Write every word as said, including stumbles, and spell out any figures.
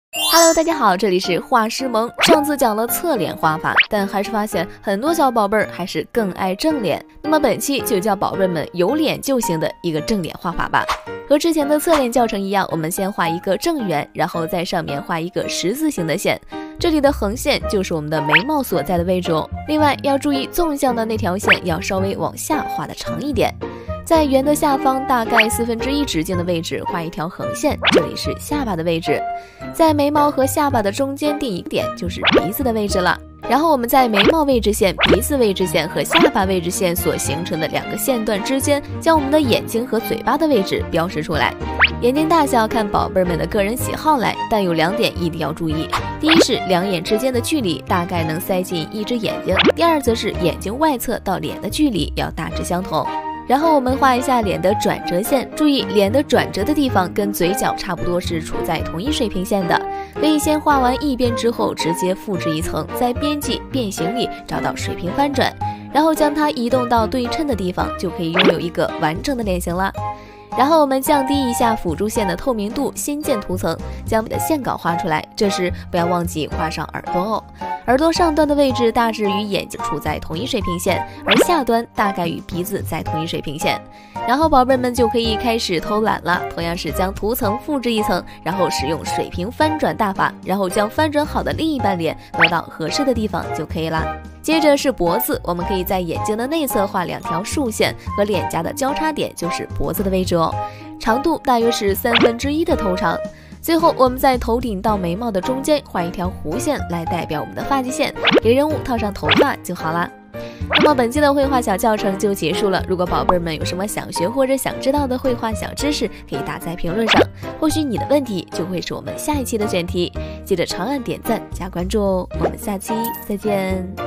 Hello， 大家好，这里是画师萌。上次讲了侧脸画法，但还是发现很多小宝贝儿还是更爱正脸。那么本期就教宝贝们有脸就行的一个正脸画法吧。和之前的侧脸教程一样，我们先画一个正圆，然后在上面画一个十字形的线。这里的横线就是我们的眉毛所在的位置哦。另外要注意纵向的那条线要稍微往下画的长一点。在圆的下方大概四分之一直径的位置画一条横线，这里是下巴的位置。在眉毛和下巴的中间定一个点，就是鼻子的位置了。然后我们在眉毛位置线、鼻子位置线和下巴位置线所形成的两个线段之间，将我们的眼睛和嘴巴的位置标识出来。眼睛大小看宝贝们的个人喜好来，但有两点一定要注意。第一是两眼之间的距离大概能塞进一只眼睛，第二则是眼睛外侧到脸的距离要大致相同。然后我们画一下脸的转折线，注意脸的转折的地方跟嘴角差不多是处在同一水平线的，可以先画完一边之后直接复制一层，在边际变形里找到水平翻转，然后将它移动到对称的地方，就可以拥有一个完整的脸型了。然后我们降低一下辅助线的透明度，新建图层，将你的线稿画出来。这时不要忘记画上耳朵哦。耳朵上端的位置大致与眼睛处在同一水平线，而下端大概与鼻子在同一水平线。然后宝贝们就可以开始偷懒了，同样是将图层复制一层，然后使用水平翻转大法，然后将翻转好的另一半脸挪到合适的地方就可以了。接着是脖子，我们可以在眼睛的内侧画两条竖线，和脸颊的交叉点就是脖子的位置哦，长度大约是三分之一的头长。最后我们在头顶到眉毛的中间画一条弧线来代表我们的发际线，给人物套上头发就好啦。那么本期的绘画小教程就结束了，如果宝贝们有什么想学或者想知道的绘画小知识，可以打在评论上，或许你的问题就会是我们下一期的选题。记得长按点赞加关注哦，我们下期再见。